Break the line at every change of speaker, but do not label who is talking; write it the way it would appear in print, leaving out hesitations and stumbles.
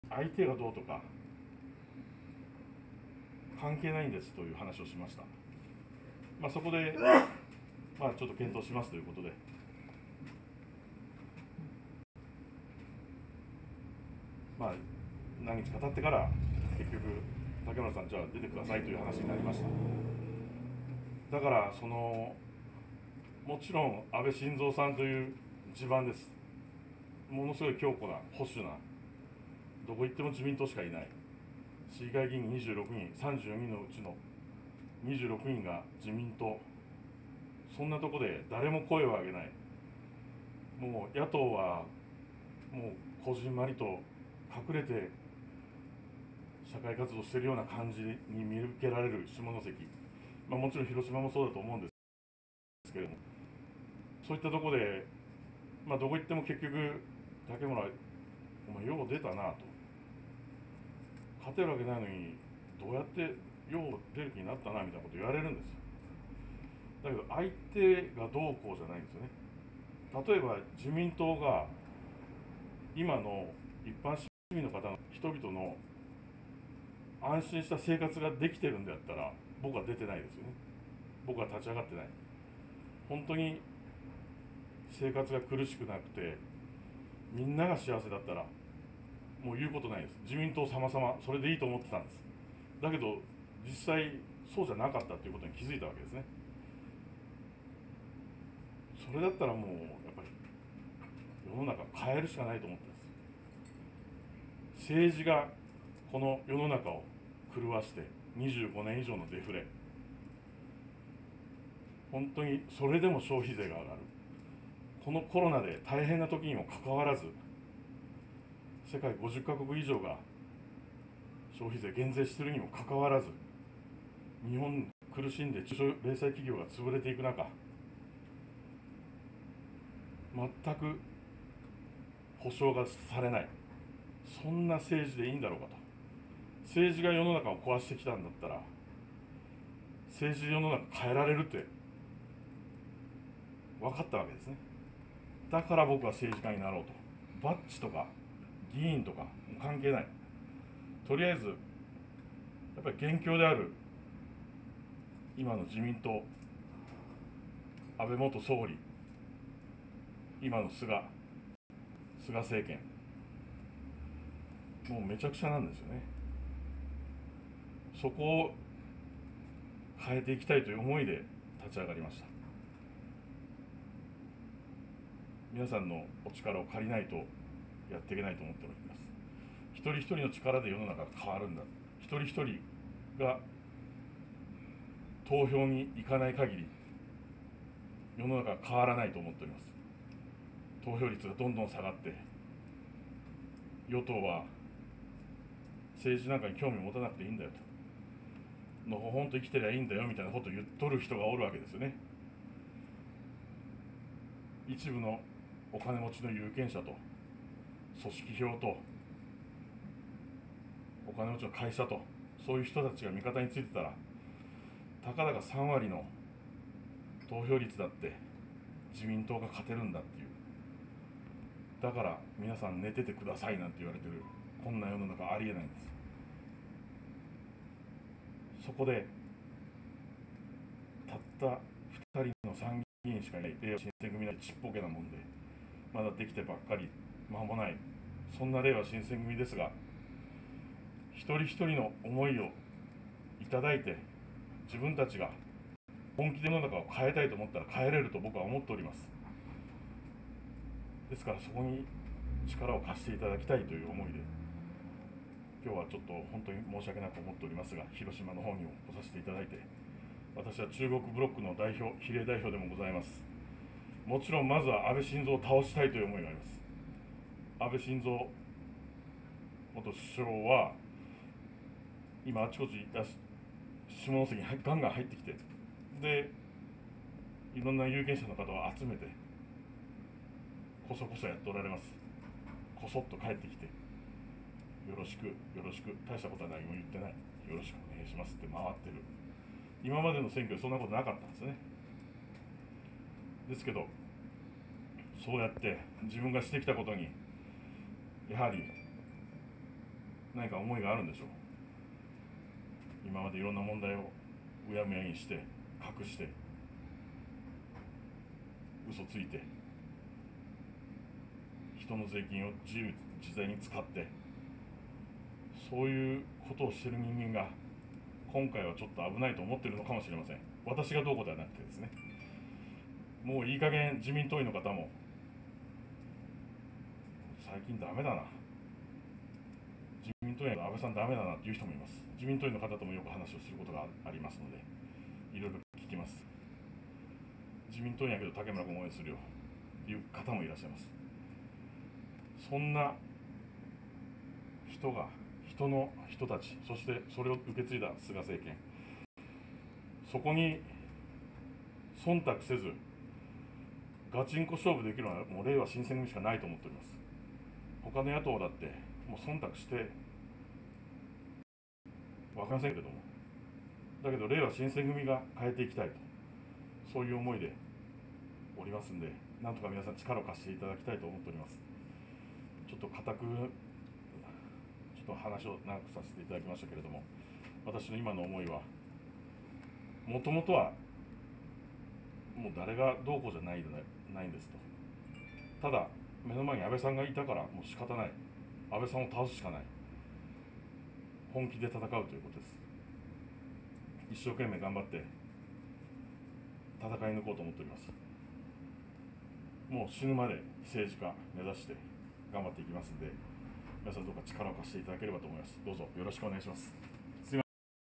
相手がどうとか関係ないんですという話をしました。そこで、ちょっと検討しますということで、何日か経ってから結局竹村さんじゃあ出てくださいという話になりました。だからもちろん安倍晋三さんという地盤です。ものすごい強固な保守な、どこ行っても自民党しかいない、市議会議員26人、34人のうちの26人が自民党、そんなとこで誰も声を上げない、もう野党はもうこじんまりと隠れて社会活動しているような感じに見受けられる下関、もちろん広島もそうだと思うんですけれども、そういったところで、どこ行っても結局竹村お前よう出たなと、勝てるわけないのにどうやってよう出る気になったなみたいなこと言われるんですよ。だけど相手がどうこうじゃないんですよね。例えば自民党が今の一般市民の方の人々の安心した生活ができてるんであったら僕は出てないですよね。僕は立ち上がってない。本当に生活が苦しくなくてみんなが幸せだったらもう言うことないです。自民党様々それでいいと思ってたんです。だけど実際そうじゃなかったということに気づいたわけですね。それだったらもうやっぱり世の中変えるしかないと思ってます。政治がこの世の中を狂わして25年以上のデフレ、本当にそれでも消費税が上がる、このコロナで大変な時にもかかわらず世界50カ国以上が消費税減税しているにもかかわらず日本苦しんで中小零細企業が潰れていく中、全く保障がされない、そんな政治でいいんだろうかと。政治が世の中を壊してきたんだったら政治で世の中変えられるって分かったわけですね。だから僕は政治家になろうと。バッジとか議員とか関係ない。とりあえずやっぱり元凶である今の自民党、安倍元総理、今の菅政権、もうめちゃくちゃなんですよね。そこを変えていきたいという思いで立ち上がりました。皆さんのお力を借りないとやっていけないと思っております。一人一人の力で世の中が変わるんだ。一人一人が投票に行かない限り世の中が変わらないと思っております。投票率がどんどん下がって与党は政治なんかに興味を持たなくていいんだよと、のほほんと生きてりゃいいんだよみたいなことを言っとる人がおるわけですよね。一部のお金持ちの有権者と組織票とお金持ちの会社と、そういう人たちが味方についてたらたかだか3割の投票率だって自民党が勝てるんだっていう。だから皆さん寝ててくださいなんて言われてる、こんな世の中ありえないんです。そこでたった2人の参議院しかいない令和新選組のちっぽけなもんで、まだできてばっかり間もない、そんな令和新選組ですが、一人一人の思いをいただいて自分たちが本気で世の中を変えたいと思ったら変えれると僕は思っております。ですからそこに力を貸していただきたいという思いで今日はちょっと本当に申し訳なく思っておりますが、広島の方にも来させていただいて、私は中国ブロックの代表、比例代表でもございます。もちろんまずは安倍晋三を倒したいという思いがあります。安倍晋三元首相は今あちこち下関にガンガン入ってきて、でいろんな有権者の方を集めてこそこそやっておられます。こそっと帰ってきてよろしくよろしく、大したことは何も言ってない、よろしくお願いしますって回ってる。今までの選挙でそんなことなかったんですね。ですけどそうやって自分がしてきたことにやはり何か思いがあるんでしょう。今までいろんな問題をうやむやにして隠して嘘ついて人の税金を自由自在に使ってそういうことをしている人間が今回はちょっと危ないと思っているのかもしれません。私がどうこうではなくてですね、もういい加減自民党員の方も最近ダメだな、自民党員の安倍さんダメだなっていう人もいます。自民党員の方ともよく話をすることがありますのでいろいろ聞きます。自民党員やけど竹村君応援するよっていう方もいらっしゃいます。そんな人が人の人たち、そしてそれを受け継いだ菅政権、そこに忖度せずガチンコ勝負できるのはもう令和新選組しかないと思っております。他の野党だってもう忖度して分かりませんけども、だけど令和新選組が変えていきたいと、そういう思いでおりますんで、なんとか皆さん力を貸していただきたいと思っております。ちょっと固くちょっと話を長くさせていただきましたけれども、私の今の思いはもともとはもう誰がどうこうじゃないんですと。ただ目の前に安倍さんがいたからもう仕方ない、安倍さんを倒すしかない、本気で戦うということです。一生懸命頑張って戦い抜こうと思っております。もう死ぬまで政治家目指して頑張っていきますんで、皆さんどうか力を貸していただければと思います。どうぞよろしくお願いします。